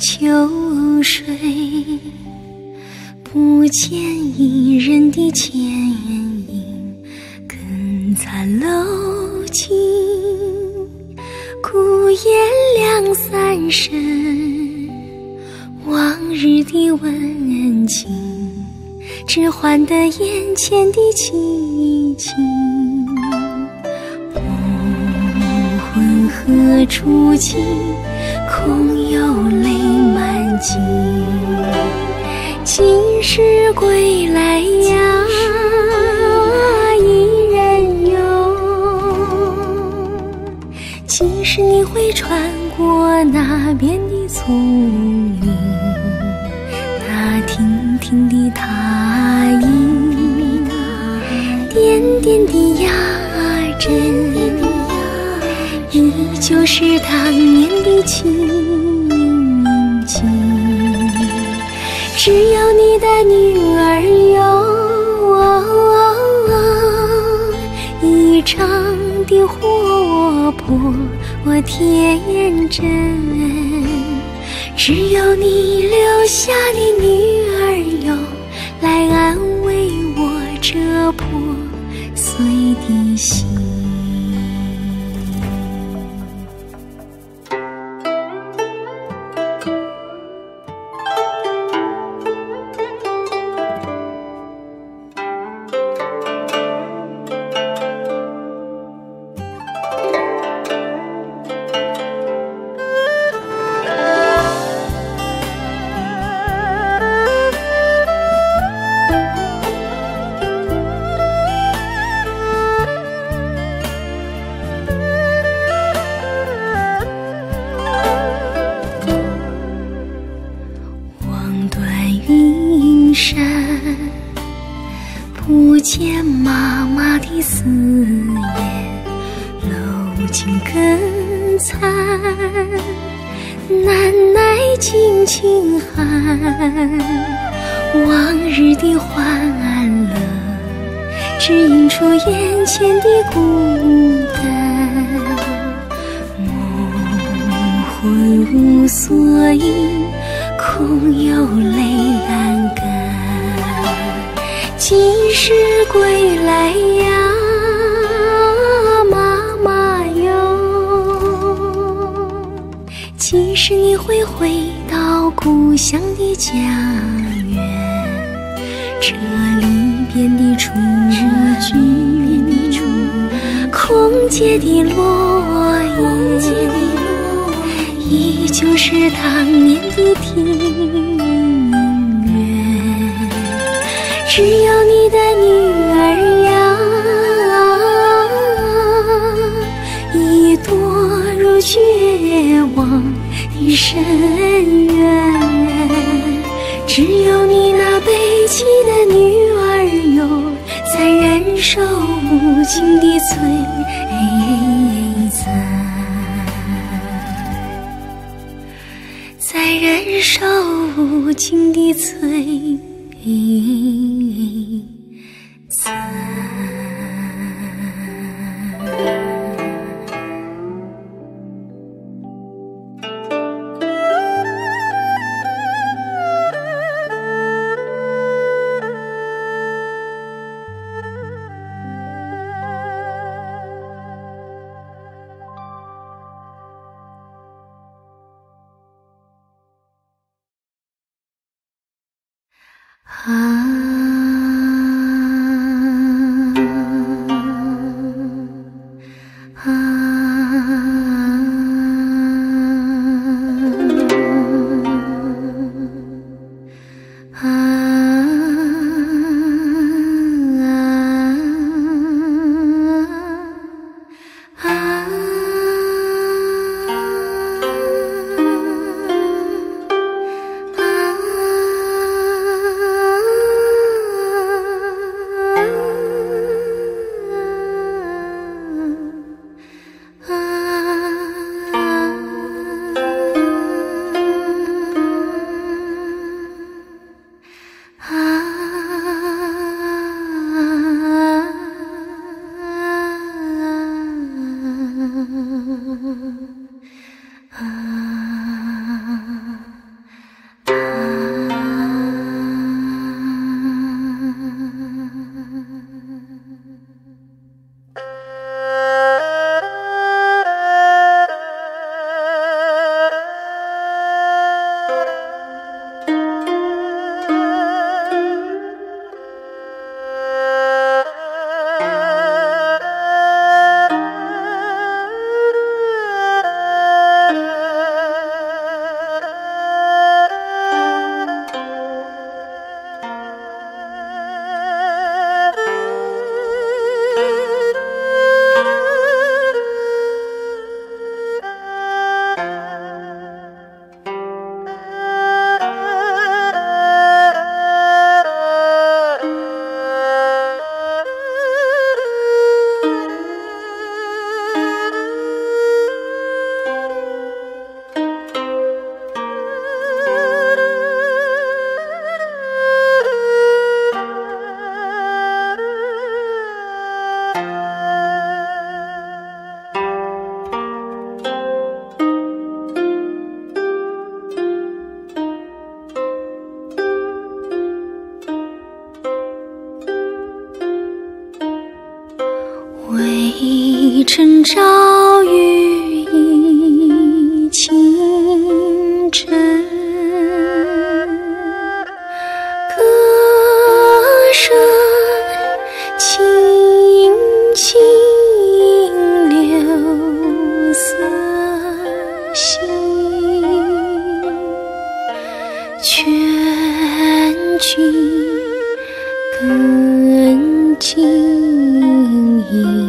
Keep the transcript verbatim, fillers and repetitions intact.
秋水，不见一人的倩影，更残楼尽，孤雁两三声，往日的温情，只换得眼前的凄清。梦魂何处寄，空有泪满襟。今时归来呀，一人游。几时你会穿过那边的丛林，那亭亭的踏影，点点的压针，依旧是当年的情景。只有你的女儿有一张的活泼天真，只有你留下的女儿有来安慰我这破碎的心。山不见妈妈的思念，楼尽更残，难耐轻轻喊，往日的欢乐只映出眼前的孤单，梦魂无所依，空有泪阑干。今时归来呀，妈妈哟，几时你会回到故乡的家园？这里边的雏菊，空结的落叶，依旧是当年的庭院。只有你的女儿呀，一朵如绝望的深渊。只有你那悲泣的女儿有，才忍受无尽的摧残，才忍受无尽的摧残。啊。 微尘朝雨浥轻尘，歌声轻轻流色心，劝君更尽饮。